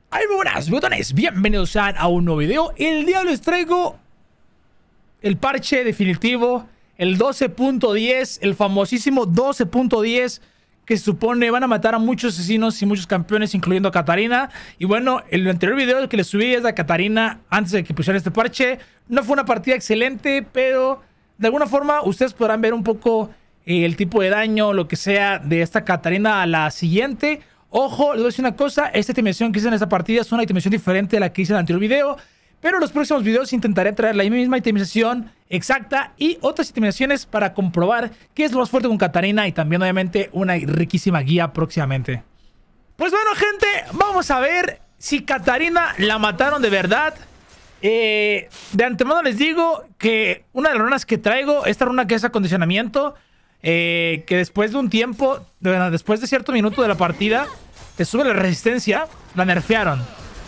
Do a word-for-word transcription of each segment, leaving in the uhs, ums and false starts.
Ay, muy buenas, botones, bienvenidos a un nuevo video. El día les traigo el parche definitivo, el doce punto diez, el famosísimo doce punto diez, que se supone van a matar a muchos asesinos y muchos campeones, incluyendo a Katarina. Y bueno, el anterior video que les subí es de Katarina antes de que pusieran este parche. No fue una partida excelente, pero de alguna forma ustedes podrán ver un poco eh, el tipo de daño, lo que sea, de esta Katarina a la siguiente. Ojo, les voy a decir una cosa, esta estimación que hice en esta partida es una estimación diferente a la que hice en el anterior video, pero en los próximos videos intentaré traer la misma itemización exacta y otras itemizaciones para comprobar qué es lo más fuerte con Katarina, y también obviamente una riquísima guía próximamente. Pues bueno, gente, vamos a ver si Katarina la mataron de verdad. Eh, de antemano les digo que una de las runas que traigo, esta runa que es acondicionamiento, Eh, que después de un tiempo, bueno, después de cierto minuto de la partida, te sube la resistencia. La nerfearon.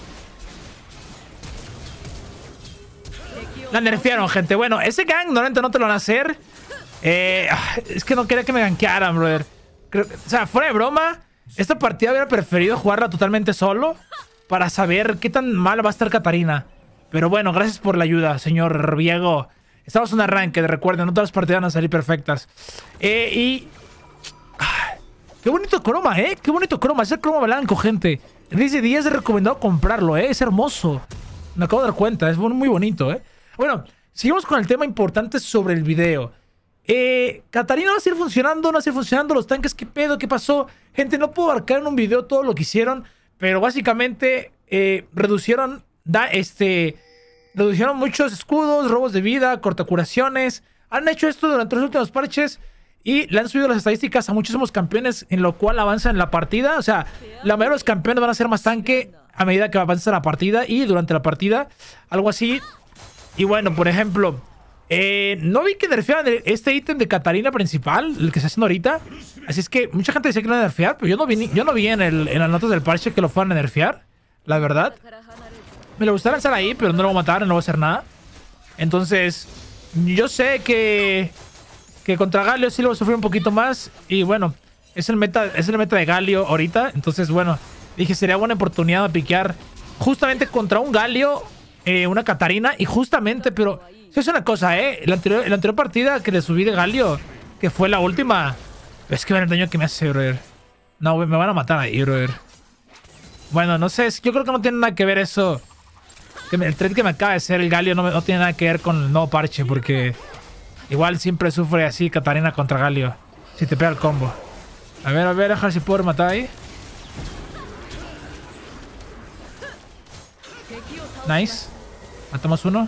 La nerfearon, gente. Bueno, ese gang normalmente no te lo van a hacer. Eh, es que no quería que me gankearan, brother. Creo, o sea, fuera de broma, esta partida hubiera preferido jugarla totalmente solo para saber qué tan mal va a estar Katarina. Pero bueno, gracias por la ayuda, señor Viego. Estamos en un arranque, recuerden, no todas las partidas van a salir perfectas. Eh, y... Ah, qué bonito croma, ¿eh? Qué bonito croma. Es el croma blanco, gente. Desde días he recomendado comprarlo, ¿eh? Es hermoso. Me acabo de dar cuenta, es muy bonito, ¿eh? Bueno, seguimos con el tema importante sobre el video. Eh, Katarina va a seguir funcionando, no va a seguir funcionando. Los tanques, ¿qué pedo? ¿Qué pasó? Gente, no puedo abarcar en un video todo lo que hicieron, pero básicamente eh, reducieron... Da, este... Reducieron muchos escudos, robos de vida, cortacuraciones. Han hecho esto durante los últimos parches y le han subido las estadísticas a muchísimos campeones, en lo cual avanzan en la partida. O sea, la mayoría de los campeones van a ser más tanque a medida que avanza la partida y durante la partida. Algo así. Y bueno, por ejemplo, eh, no vi que nerfearan este ítem de Katarina principal, el que está haciendo ahorita. Así es que mucha gente decía que lo iban a nerfear, pero yo no vi, yo no vi en, el, en las notas del parche que lo fueran a nerfear, la verdad. Me lo gustaría lanzar ahí, pero no lo voy a matar, no voy a hacer nada. Entonces, yo sé que que contra Galio sí lo voy a sufrir un poquito más. Y bueno, es el meta, es el meta de Galio ahorita. Entonces, bueno, dije, sería buena oportunidad de piquear justamente contra un Galio, eh, una Katarina. Y justamente, pero eso es una cosa, ¿eh? La anterior, la anterior partida que le subí de Galio, que fue la última, es que vean el daño que me hace, brother. No, me van a matar ahí, brother. Bueno, no sé, yo creo que no tiene nada que ver eso. El trade que me acaba de hacer el Galio no, no tiene nada que ver con el nuevo parche, porque igual siempre sufre así Katarina contra Galio si te pega el combo. A ver, a ver, a ver si puedo matar ahí. Nice. Matamos uno.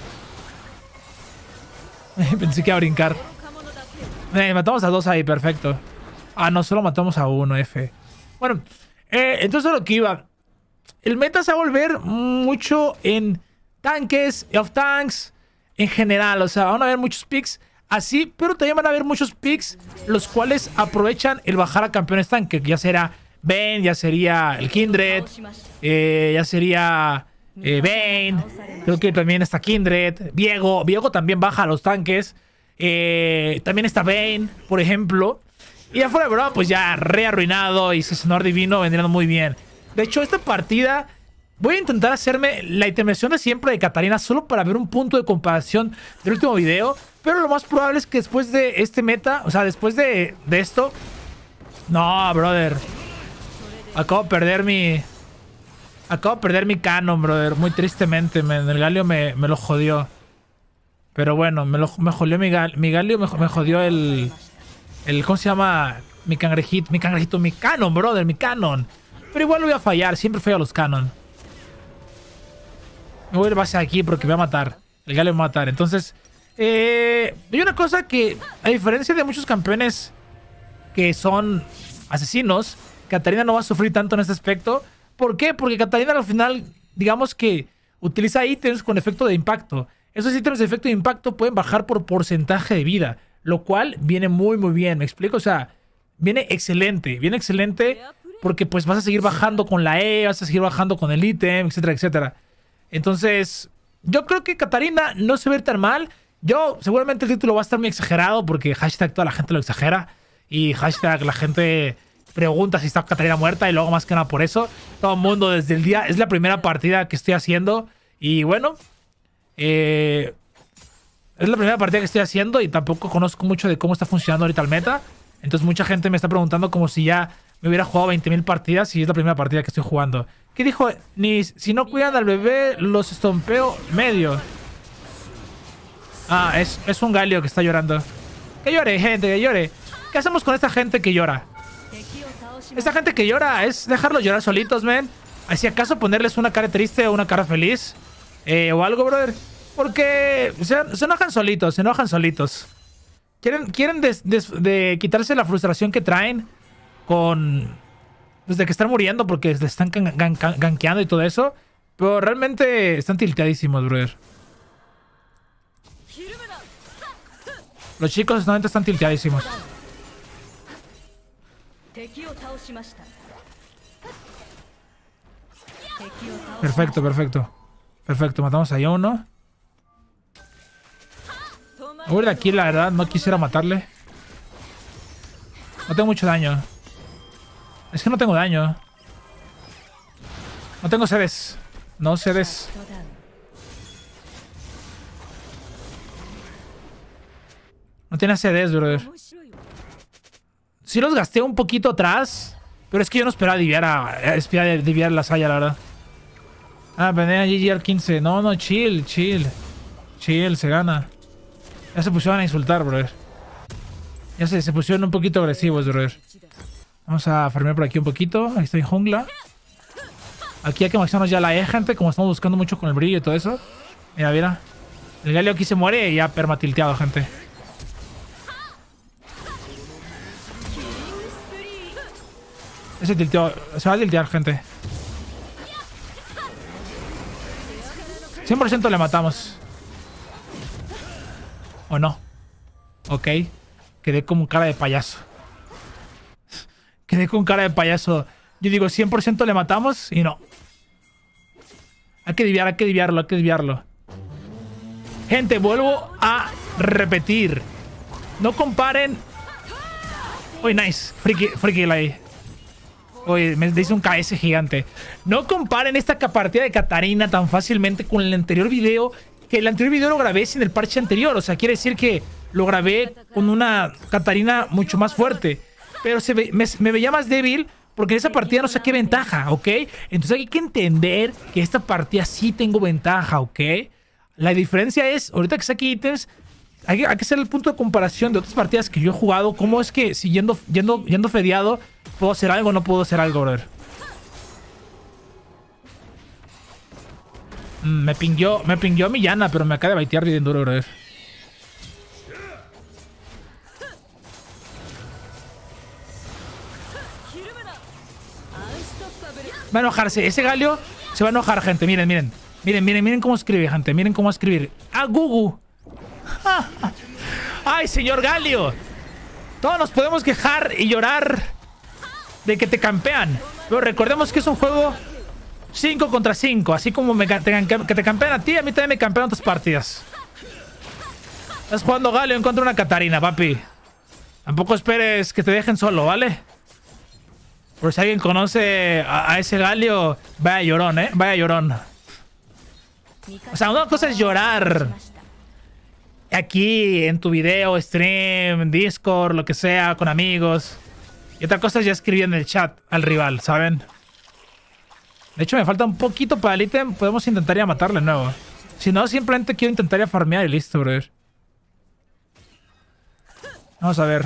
Pensé que iba a brincar. Eh, matamos a dos ahí, perfecto. Ah, no, solo matamos a uno, F. Bueno, eh, entonces lo que iba... El meta se va a volver mucho en tanques, off tanks, en general. O sea, van a haber muchos picks así, pero también van a haber muchos picks los cuales aprovechan el bajar a campeones tanque. Ya será Vayne, ya sería el Kindred, eh, ya sería eh, Vayne. Creo que también está Kindred. Viego, Viego también baja a los tanques. Eh, también está Vayne, por ejemplo. Y afuera de broma, pues ya re arruinado y Sesionador Divino vendrían muy bien. De hecho, esta partida voy a intentar hacerme la itemización de siempre de Katarina solo para ver un punto de comparación del último video. Pero lo más probable es que después de este meta, o sea, después de, de esto... No, brother. Acabo de perder mi... Acabo de perder mi canon, brother. Muy tristemente, man. El Galio me, me lo jodió. Pero bueno, me, lo, me jodió mi, gal, mi Galio, me, me jodió el... el ¿Cómo se llama? Mi cangrejito, mi cangrejito, mi canon, brother, mi canon. Pero igual lo voy a fallar. Siempre fallo a los canon. Me voy a ir base aquí porque me va a matar. El Galio me va a matar. Entonces, eh, hay una cosa que, a diferencia de muchos campeones que son asesinos, Katarina no va a sufrir tanto en este aspecto. ¿Por qué? Porque Katarina al final, digamos que utiliza ítems con efecto de impacto. Esos ítems de efecto de impacto pueden bajar por porcentaje de vida, lo cual viene muy muy bien. ¿Me explico? O sea, viene excelente. Viene excelente... Porque pues vas a seguir bajando con la E, vas a seguir bajando con el ítem, etcétera, etcétera. Entonces, yo creo que Katarina no se ve tan mal. Yo, seguramente el título va a estar muy exagerado porque hashtag toda la gente lo exagera. Y hashtag la gente pregunta si está Katarina muerta y luego más que nada por eso. Todo el mundo desde el día... Es la primera partida que estoy haciendo y bueno... Eh, es la primera partida que estoy haciendo y tampoco conozco mucho de cómo está funcionando ahorita el meta. Entonces mucha gente me está preguntando como si ya me hubiera jugado veinte mil partidas y es la primera partida que estoy jugando. ¿Qué dijo? Ni si no cuidan al bebé, los estompeo medio. Ah, es, es un Galio que está llorando. Que llore, gente, que llore. ¿Qué hacemos con esta gente que llora? Esta gente que llora es dejarlos llorar solitos, men. Si acaso ponerles una cara triste o una cara feliz. Eh, o algo, brother. Porque se, se enojan solitos, se enojan solitos. Quieren, quieren des, des, de quitarse la frustración que traen con... Pues de que están muriendo porque se están gan, gan, gankeando y todo eso. Pero realmente están tilteadísimos, brother. Los chicos realmente están tilteadísimos. Perfecto, perfecto. Perfecto, matamos ahí a uno. Voy de aquí, la verdad, no quisiera matarle. No tengo mucho daño. Es que no tengo daño. No tengo sedes. No sedes. No tiene sedes, brother. Sí los gasté un poquito atrás. Pero es que yo no esperaba diviar a... Esperaba diviar la Saya, la verdad. Ah, venía G G al quince. No, no, chill, chill. Chill, se gana. Ya se pusieron a insultar, brother. Ya se, se pusieron un poquito agresivos, brother. Vamos a farmear por aquí un poquito. Ahí está en jungla. Aquí hay que maximizar ya la E, gente. Como estamos buscando mucho con el brillo y todo eso. Mira, mira. El Galio aquí se muere y ya permatilteado, gente. Ese tilteo. Se va a tiltear, gente. cien por ciento le matamos. ¿O no? Ok. Quedé con cara de payaso. Quedé con cara de payaso. Yo digo, cien por ciento le matamos y no. Hay que diviar, hay que diviarlo, hay que diviarlo. Gente, vuelvo a repetir. No comparen... Uy, nice. Friki, friki ahí. Uy, me dice un K S gigante. No comparen esta partida de Katarina tan fácilmente con el anterior video. Que el anterior video lo grabé sin el parche anterior. O sea, quiere decir que lo grabé con una Katarina mucho más fuerte. Pero se ve, me, me veía más débil porque en esa partida no saqué ventaja, ¿ok? Entonces hay que entender que esta partida sí tengo ventaja, ¿ok? La diferencia es, ahorita que saqué ítems, hay, hay que hacer el punto de comparación de otras partidas que yo he jugado. ¿Cómo es que si yendo, yendo, yendo fedeado puedo hacer algo o no puedo hacer algo, brother? Mm, me pingueó, me pingueó mi Yana, pero me acaba de baitear bien duro, brother. Va a enojarse. Ese Galio se va a enojar, gente. Miren, miren. Miren, miren, miren cómo escribe, gente. Miren cómo escribir. ¡Ah, Gugu! ¡Ay, señor Galio! Todos nos podemos quejar y llorar de que te campean. Pero recordemos que es un juego cinco contra cinco. Así como me, te, que te campean a ti, a mí también me campean otras partidas. Estás jugando Galio en contra de una Katarina, papi. Tampoco esperes que te dejen solo, ¿vale? Por si alguien conoce a, a ese Galio, vaya llorón, ¿eh? Vaya llorón. O sea, una cosa es llorar aquí en tu video, stream, Discord, lo que sea, con amigos. Y otra cosa es ya escribir en el chat al rival, ¿saben? De hecho, me falta un poquito para el ítem. Podemos intentar ya matarle de nuevo. Si no, simplemente quiero intentar ya farmear y listo, brother. Vamos a ver.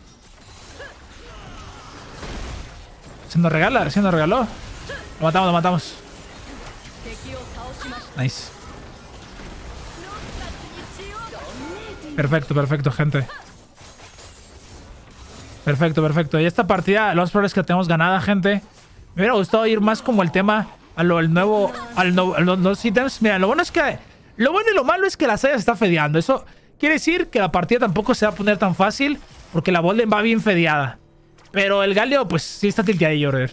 Se nos regala, se nos regaló. Lo matamos, lo matamos. Nice. Perfecto, perfecto, gente. Perfecto, perfecto. Y esta partida, lo más probable es que la tenemos ganada, gente. Me hubiera gustado ir más como el tema a lo el nuevo, al no, a los, los ítems. Mira, lo bueno es que... Lo bueno y lo malo es que la Saya se está fedeando. Eso quiere decir que la partida tampoco se va a poner tan fácil porque la Bolden va bien fedeada. Pero el Galio, pues sí está tilteadillo, brother.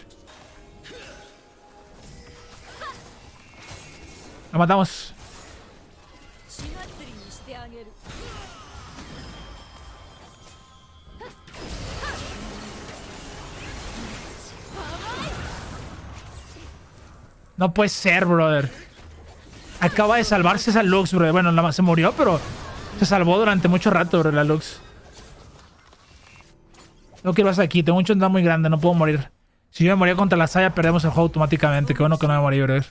Lo matamos. No puede ser, brother. Acaba de salvarse esa Lux, brother. Bueno, la, se murió, pero se salvó durante mucho rato, brother, la Lux. Tengo que ir más aquí. Tengo un chondán muy grande. No puedo morir. Si yo me moría contra la Saya, perdemos el juego automáticamente. Qué bueno que no me morí, brother.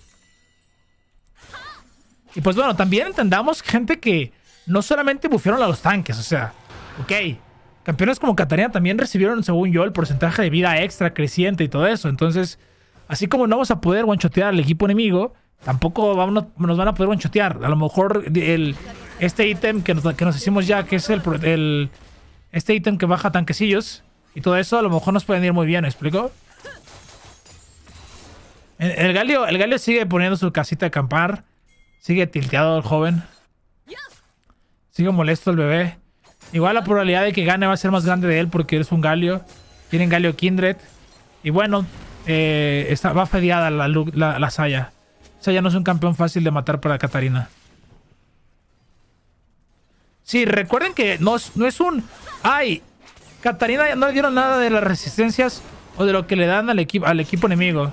Y pues bueno, también entendamos, gente, que no solamente bufearon a los tanques. O sea, ok. Campeones como Katarina también recibieron, según yo, el porcentaje de vida extra creciente y todo eso. Entonces, así como no vamos a poder one-shotear al equipo enemigo, tampoco vamos, nos van a poder one-shotear. A lo mejor el, este ítem que nos, que nos hicimos ya, que es el, el... Este ítem que baja tanquecillos y todo eso, a lo mejor nos pueden ir muy bien, ¿me explico? El, el Galio, el Galio sigue poniendo su casita de acampar. Sigue tilteado el joven. Sigue molesto el bebé. Igual la probabilidad de que gane va a ser más grande de él porque es un Galio. Tienen Galio Kindred. Y bueno, eh, está, va fedeada la, la, la Saya. Saya no es un campeón fácil de matar para Katarina. Sí, recuerden que no, no es un... ¡Ay! Katarina no le dieron nada de las resistencias o de lo que le dan al, equi al equipo enemigo.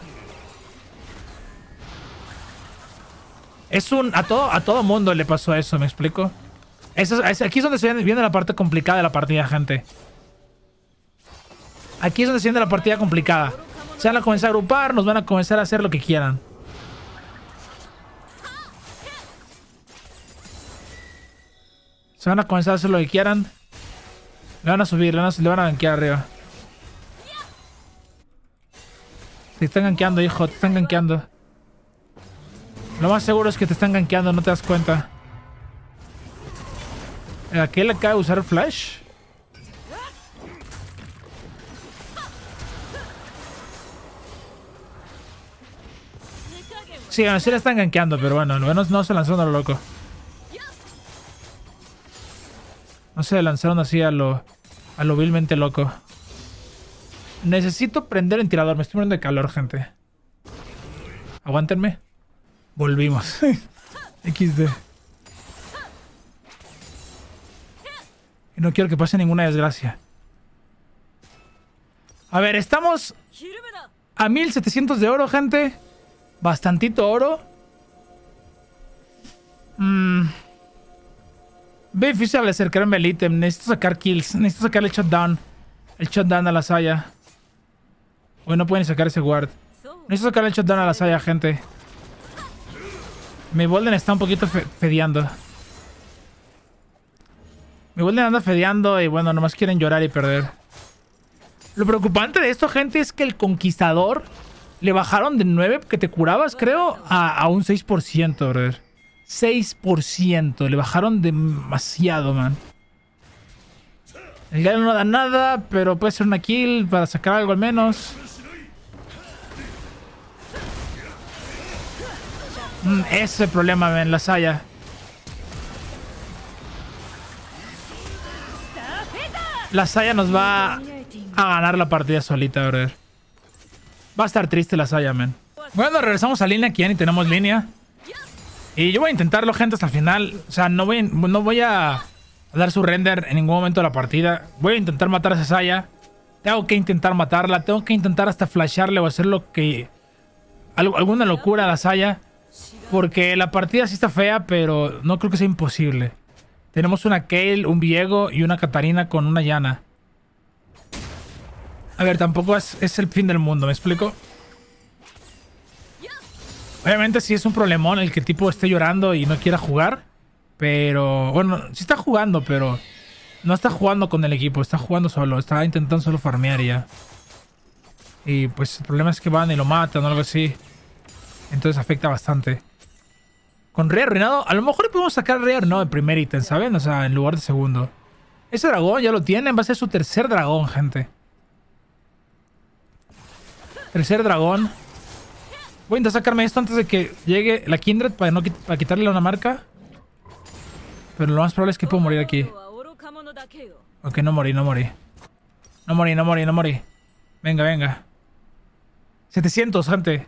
Es un... A todo, a todo mundo le pasó eso, ¿me explico? Eso, es, aquí es donde se viene la parte complicada de la partida, gente. Aquí es donde se viene la partida complicada. Se van a comenzar a agrupar, nos van a comenzar a hacer lo que quieran. Se van a comenzar a hacer lo que quieran. Le van a subir, le van a, le van a gankear arriba. Te están gankeando, hijo, te están gankeando. Lo más seguro es que te están gankeando, no te das cuenta. ¿A qué le acaba de usar flash? Sí, bueno, sí le están gankeando, pero bueno, al menos no se lanzaron a lo loco. No se lanzaron así a lo, a lo vilmente loco. Necesito prender el ventilador, me estoy muriendo de calor, gente. Aguántenme. Volvimos. equis de. Y no quiero que pase ninguna desgracia. A ver, estamos a mil setecientos de oro, gente. Bastantito oro. Mmm. Ve difícil al acercarme al ítem. Necesito sacar kills. Necesito sacar el shutdown. El shutdown a la Saya. Hoy no pueden sacar ese ward. Necesito sacar el shutdown a la Saya, gente. Mi Bolden está un poquito fe fedeando. Mi Bolden anda fedeando y bueno, nomás quieren llorar y perder. Lo preocupante de esto, gente, es que el Conquistador le bajaron de nueve que te curabas, creo, a, a un seis por ciento, brother. seis por ciento. Le bajaron demasiado, man. El Galio no da nada, pero puede ser una kill para sacar algo al menos. Mm, ese es el problema, man, la Saya. La Saya nos va a ganar la partida solita, brother. Va a estar triste la Saya, man. Bueno, regresamos a línea, aquí ya ni tenemos línea. Y yo voy a intentarlo, gente, hasta el final. O sea, no voy, no voy a dar su render en ningún momento de la partida. Voy a intentar matar a esa Saya. Tengo que intentar matarla. Tengo que intentar hasta flashearle o hacer lo que... alguna locura a la Saya. Porque la partida sí está fea, pero no creo que sea imposible. Tenemos una Kayle, un Viego y una Katarina con una Yana. A ver, tampoco es, es el fin del mundo, ¿me explico? Obviamente sí es un problemón el que el tipo esté llorando y no quiera jugar. Pero... bueno, sí está jugando, pero... no está jugando con el equipo, está jugando solo. Está intentando solo farmear y ya. Y pues el problema es que van y lo matan o algo así. Entonces afecta bastante. Con Rey Arruinado, a lo mejor le podemos sacar Rey Arruinado de primer ítem, ¿saben? O sea, en lugar de segundo. Ese dragón ya lo tienen, va a ser su tercer dragón, gente. Tercer dragón. Voy a intentar sacarme esto antes de que llegue la Kindred para, no, para quitarle una marca. Pero lo más probable es que puedo morir aquí. Ok, no morí, no morí. No morí, no morí, no morí. Venga, venga. setecientos, gente.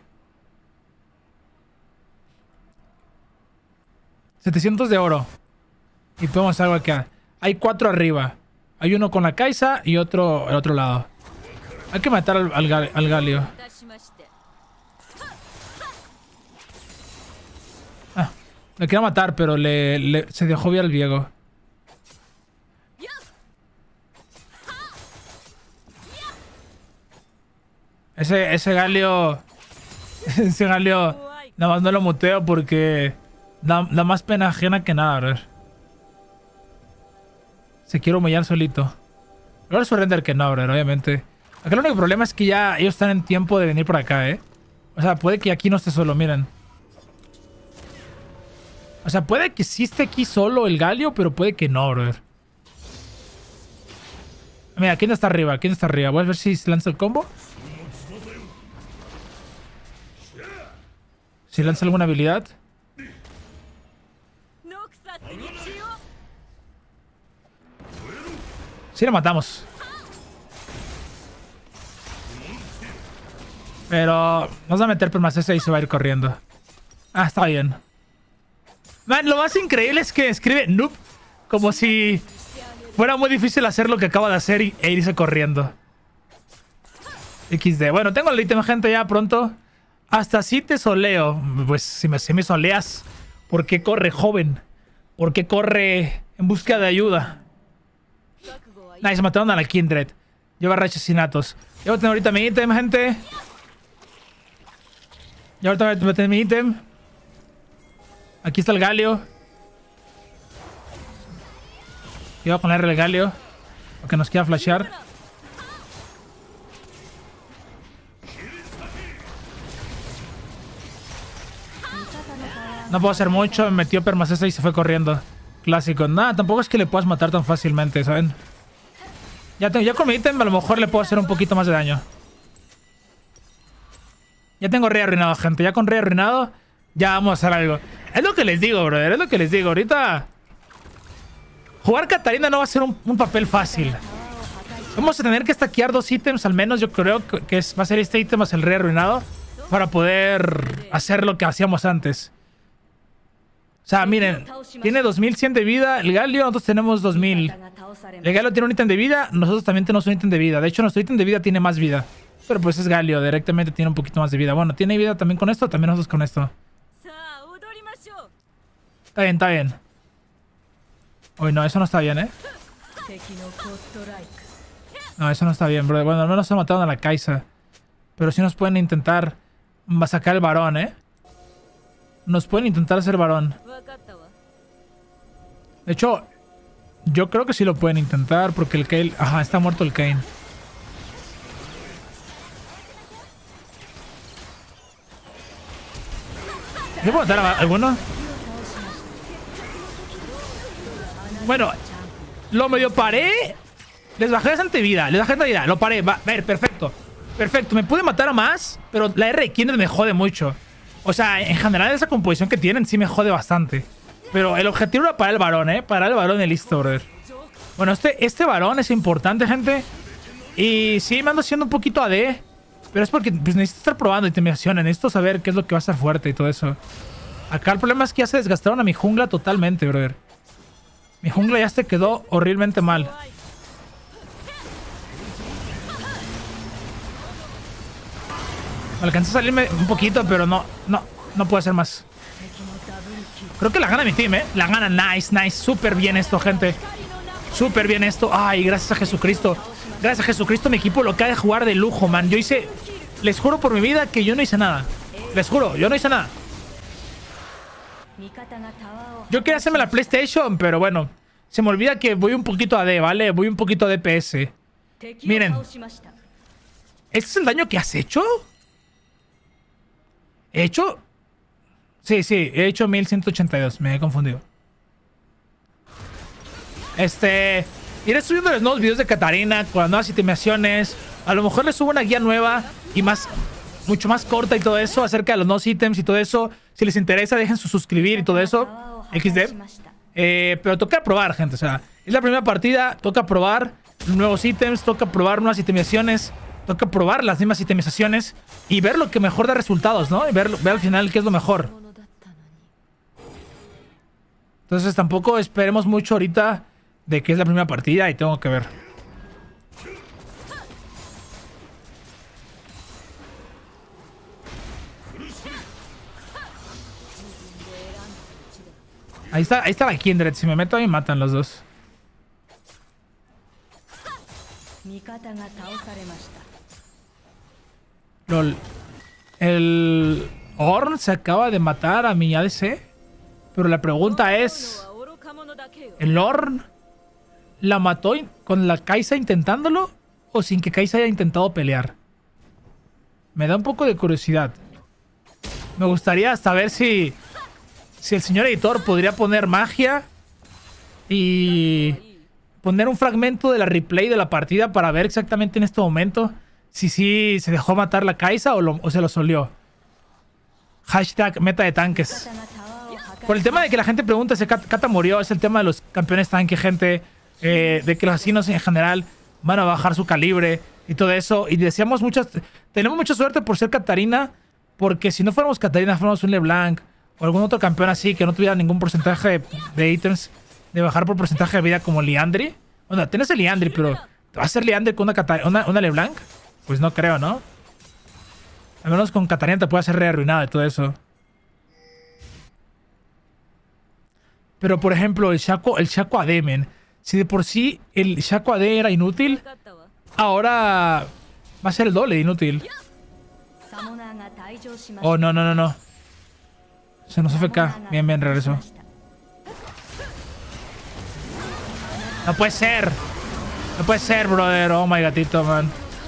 setecientos de oro. Y podemos hacer algo acá. Hay cuatro arriba. Hay uno con la Kai'Sa y otro al otro lado. Hay que matar al, al, al Galio. Le quería matar, pero le, le se dejó ver al Diego. Ese, ese Galio... Ese Galio... Nada más no lo muteo porque... Da, da más pena ajena que nada, bro. Se quiere humillar solito. Ahora surrender que no, bro, obviamente. Acá el único problema es que ya ellos están en tiempo de venir por acá, ¿eh? O sea, puede que aquí no esté solo, miren. O sea, puede que sí esté aquí solo el Galio, pero puede que no, bro. Mira, ¿quién está arriba? ¿Quién está arriba? Voy a ver si lanza el combo. Si lanza alguna habilidad. Sí, lo matamos. Pero nos va a meter por más ese y se va a ir corriendo. Ah, está bien. Man, lo más increíble es que escribe noob como si fuera muy difícil hacer lo que acaba de hacer y, e irse corriendo. equis de. Bueno, tengo el ítem, gente, ya pronto. Hasta si te soleo. Pues si me, si me soleas, ¿por qué corre, joven? ¿Por qué corre en busca de ayuda? Nice, mataron a la Kindred. Lleva asesinatos. Ya voy a tener ahorita mi ítem, gente. Ya ahorita voy a tener mi ítem. Aquí está el Galio. Cuidado con el Galio. Porque nos quiera flashear. No puedo hacer mucho. Me metió permacesa y se fue corriendo. Clásico. Nada, tampoco es que le puedas matar tan fácilmente, ¿saben? Ya, tengo, ya con mi ítem a lo mejor le puedo hacer un poquito más de daño. Ya tengo rey arruinado, gente. Ya con rey arruinado ya vamos a hacer algo. Es lo que les digo, brother. Es lo que les digo. Ahorita jugar Katarina no va a ser un, un papel fácil. Vamos a tener que stackear dos ítems al menos. Yo creo que, que es, va a ser este ítem más el rey arruinado para poder hacer lo que hacíamos antes. O sea, miren, tiene dos mil cien de vida el Galio, nosotros tenemos dos mil. El Galio tiene un ítem de vida, nosotros también tenemos un ítem de vida. De hecho, nuestro ítem de vida tiene más vida. Pero pues es Galio, directamente tiene un poquito más de vida. Bueno, ¿tiene vida también con esto? También nosotros con esto. Está bien, está bien. Uy, no, eso no está bien, ¿eh? No, eso no está bien, bro. Bueno, al menos se mataron a la Kaisa. Pero sí nos pueden intentar sacar el varón, ¿eh? Nos pueden intentar hacer varón. De hecho, yo creo que sí lo pueden intentar porque el Kayle... Ajá, está muerto el Kayn. ¿Yo puedo matar a alguno? Bueno, lo medio paré. Les bajé bastante vida. Les bajé bastante vida. Lo paré. Va, a ver, perfecto. Perfecto. Me pude matar a más, pero la R de Kindred me jode mucho. O sea, en general esa composición que tienen sí me jode bastante. Pero el objetivo era parar el varón, ¿eh? Parar el varón y listo, brother. Bueno, este, este varón es importante, gente. Y sí, me ando haciendo un poquito A D. Pero es porque pues, necesito estar probando intimidaciones. Necesito saber qué es lo que va a estar fuerte y todo eso. Acá el problema es que ya se desgastaron a mi jungla totalmente, brother. Mi jungla ya se quedó horriblemente mal. Alcancé a salirme un poquito, pero no, no, no puedo hacer más. Creo que la gana mi team, ¿eh? La gana, nice, nice. Súper bien esto, gente. Súper bien esto. Ay, gracias a Jesucristo. Gracias a Jesucristo mi equipo lo acaba de jugar de lujo, man. Yo hice... Les juro por mi vida que yo no hice nada. Les juro, yo no hice nada. Yo quería hacerme la PlayStation, pero bueno. Se me olvida que voy un poquito a D, ¿vale? Voy un poquito a D P S. Miren. ¿Este es el daño que has hecho? ¿He hecho? Sí, sí, he hecho mil ciento ochenta y dos. Me he confundido. Este... Iré subiendo los nuevos videos de Katarina con las nuevas itemaciones. A lo mejor les subo una guía nueva y más... Mucho más corta y todo eso acerca de los nuevos ítems y todo eso. Si les interesa, dejen su suscribir y todo eso. equis de. Eh, pero toca probar, gente. O sea, es la primera partida. Toca probar nuevos ítems. Toca probar nuevas itemizaciones. Toca probar las mismas itemizaciones. Y ver lo que mejor da resultados, ¿no? Y ver, ver al final qué es lo mejor. Entonces tampoco esperemos mucho ahorita de que es la primera partida y tengo que ver. Ahí está, ahí está la Kindred. Si me meto ahí, matan los dos. Lol. El Ornn se acaba de matar a mi A D C. Pero la pregunta es... ¿El Ornn la mató con la Kai'Sa intentándolo? ¿O sin que Kai'Sa haya intentado pelear? Me da un poco de curiosidad. Me gustaría saber si... Si el señor editor podría poner magia y poner un fragmento de la replay de la partida para ver exactamente en este momento si sí se dejó matar la Kai'Sa o, lo, o se lo solió. Hashtag meta de tanques. Por el tema de que la gente pregunta si Kata murió, es el tema de los campeones tanque, gente. Eh, de que los asesinos en general van a bajar su calibre y todo eso. Y decíamos muchas... Tenemos mucha suerte por ser Katarina, porque si no fuéramos Katarina, fuéramos un LeBlanc o algún otro campeón así que no tuviera ningún porcentaje de, de ítems de bajar por porcentaje de vida como Liandry. Bueno, tienes el Liandry, pero ¿te va a ser Liandry con una, Katar una, una LeBlanc? Pues no creo, ¿no? Al menos con Katarina te puede hacer re arruinada de todo eso. Pero por ejemplo, el Shaco, el Shaco A D, men. Si de por sí el Shaco A D era inútil, ahora va a ser el doble de inútil. Oh, no, no, no, no. Se nos F K. Bien, bien, regresó. No puede ser. No puede ser, brother. Oh my gatito, man.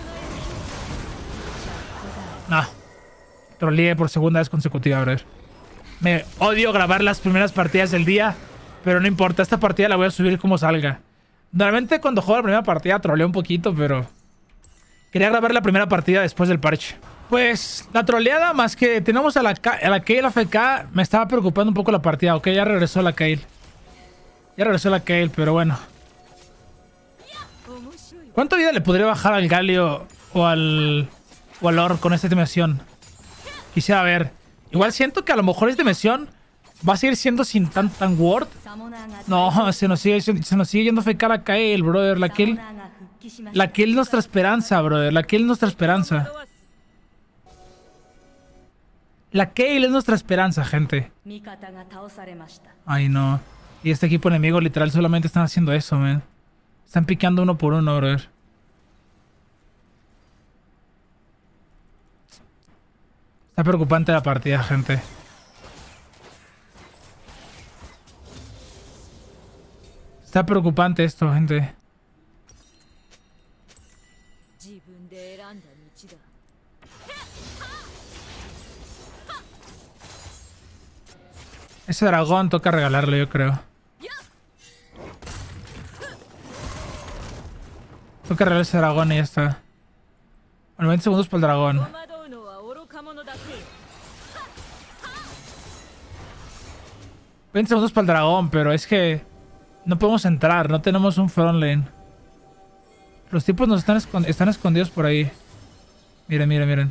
No. Troleé por segunda vez consecutiva, brother. Me odio grabar las primeras partidas del día, pero no importa. Esta partida la voy a subir como salga. Normalmente cuando juego la primera partida troleo un poquito, pero... Quería grabar la primera partida después del parche. Pues la troleada, más que tenemos a la, a la Kayle F K, me estaba preocupando un poco la partida. Ok, ya regresó la Kayle. Ya regresó la Kayle, pero bueno. ¿Cuánta vida le podría bajar al Galio o al... o al Ornn con esta dimensión? Quisiera ver. Igual siento que a lo mejor esta dimensión va a seguir siendo sin tan, tan ward. No, se nos sigue, se nos sigue yendo a F K la Kayle, brother. La Kayle... La Kayle es nuestra esperanza, brother. La Kayle es nuestra esperanza. La Kayle es nuestra esperanza, gente. Ay, no. Y este equipo enemigo literal solamente están haciendo eso, man. Están piqueando uno por uno, brother. Está preocupante la partida, gente. Está preocupante esto, gente. Ese dragón toca regalarlo, yo creo. Toca regalar ese dragón y ya está. Bueno, veinte segundos para el dragón. veinte segundos para el dragón, pero es que no podemos entrar, no tenemos un front lane. Los tipos nos están, escond están escondidos por ahí. Miren, miren, miren.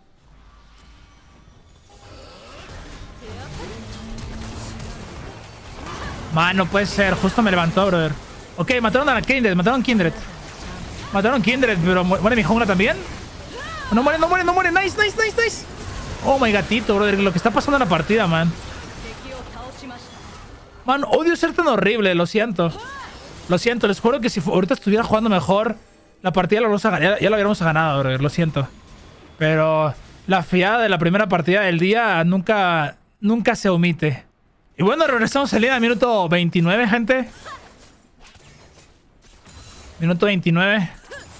Man, no puede ser. Justo me levantó, brother. Ok, mataron a la Kindred. Mataron a Kindred. Mataron a Kindred, pero ¿muere mi jungla también? No muere, no muere, no muere. Nice, nice, nice, nice. Oh my gatito, brother. Lo que está pasando en la partida, man. Man, odio ser tan horrible. Lo siento. Lo siento. Les juro que si ahorita estuviera jugando mejor, la partida la ya, ya la hubiéramos ganado, brother. Lo siento. Pero la fiada de la primera partida del día nunca, nunca se omite. Y bueno, regresamos al día de minuto veintinueve, gente. Minuto veintinueve.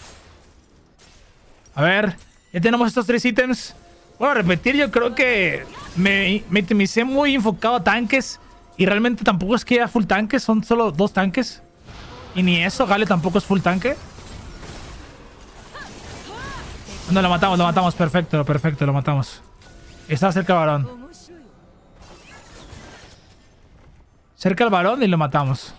A ver, ya tenemos estos tres ítems. Bueno, a repetir, yo creo que me, me itemicé muy enfocado a tanques. Y realmente tampoco es que haya full tanques, son solo dos tanques. Y ni eso, Gale tampoco es full tanque. No, lo matamos, lo matamos, perfecto, perfecto, lo matamos. Estaba cerca del varón. Cerca al varón y lo matamos.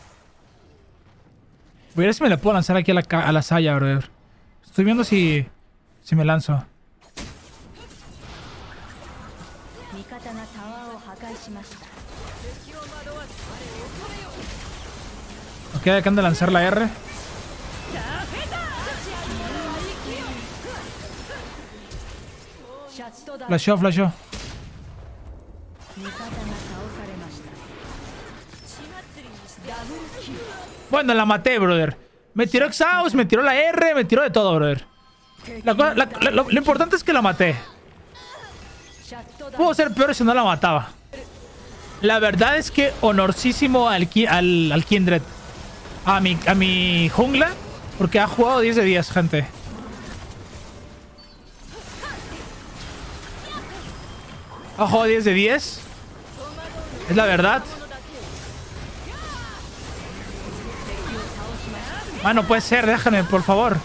Voy a ver si me le puedo lanzar aquí a la, a la Saya, brother. Estoy viendo si... Si me lanzo. Ok, acaban de lanzar la R. Flashó, flashó. Bueno, la maté, brother. Me tiró Exhaust, me tiró la R, me tiró de todo, brother. La, la, la, lo, lo importante es que la maté. Pudo ser peor si no la mataba. La verdad es que honorísimo al, al, al Kindred. A mi, a mi jungla. Porque ha jugado diez de diez, gente. Ha jugado diez de diez. Es la verdad. Ah, no puede ser, déjame, por favor.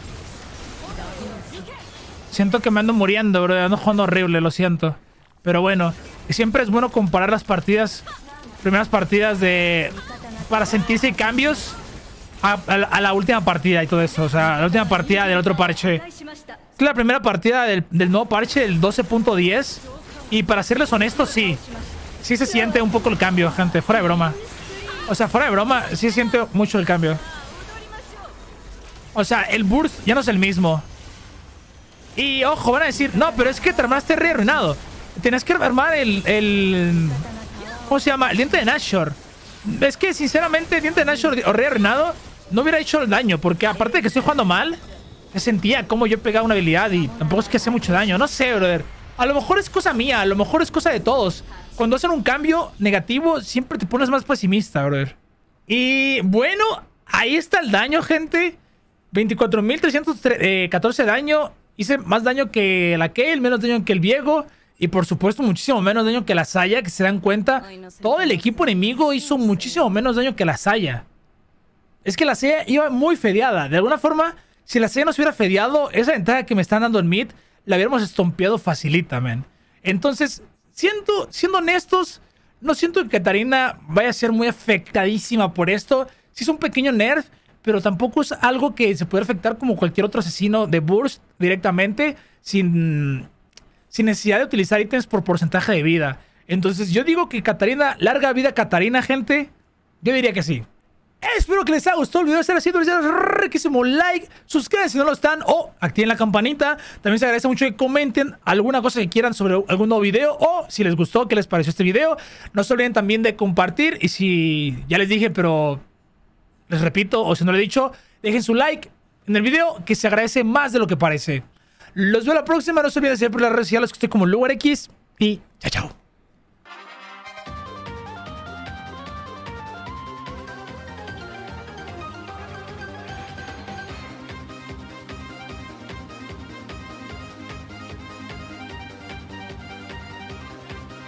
Siento que me ando muriendo, bro. Ando jugando horrible, lo siento. Pero bueno, siempre es bueno comparar las partidas. Primeras partidas de... Para sentirse cambios a, a, a la última partida y todo eso. O sea, la última partida del otro parche. Es la primera partida del, del nuevo parche, del doce punto diez. Y para serles honestos, sí. Sí se siente un poco el cambio, gente. Fuera de broma. O sea, fuera de broma, sí se siente mucho el cambio. O sea, el burst ya no es el mismo. Y ojo, van a decir, no, pero es que te armaste re arruinado. Tienes que armar el, el... ¿Cómo se llama? El diente de Nashor. Es que, sinceramente, el diente de Nashor o re arruinado no hubiera hecho el daño. Porque aparte de que estoy jugando mal, se sentía como yo pegaba una habilidad y tampoco es que hace mucho daño. No sé, brother. A lo mejor es cosa mía, a lo mejor es cosa de todos. Cuando hacen un cambio negativo, siempre te pones más pesimista, brother. Y bueno, ahí está el daño, gente. veinticuatro mil trescientos catorce daño. Hice más daño que la Kayle, menos daño que el Viego. Y por supuesto muchísimo menos daño que la Xayah, que se dan cuenta. Todo el equipo enemigo hizo muchísimo menos daño que la Xayah. Es que la Xayah iba muy fedeada. De alguna forma, si la Xayah no se hubiera fedeado, esa ventaja que me están dando en mid, la hubiéramos estompeado facilita, man. Entonces, siendo, siendo honestos, no siento que Katarina vaya a ser muy afectadísima por esto. Sí es un pequeño nerf, pero tampoco es algo que se puede afectar como cualquier otro asesino de burst directamente, sin, sin necesidad de utilizar ítems por porcentaje de vida. Entonces yo digo que Katarina, larga vida Katarina, gente. Yo diría que sí. Espero que les haya gustado el video. Si les ha sido riquísimo like, suscríbanse si no lo están o activen la campanita. También se agradece mucho que comenten alguna cosa que quieran sobre algún nuevo video o si les gustó, qué les pareció este video. No se olviden también de compartir y si ya les dije, pero... les repito, o si no lo he dicho, dejen su like en el video, que se agradece más de lo que parece. Los veo la próxima. No se olviden de seguir por las redes sociales, que estoy como LugarX. Y chao, chao.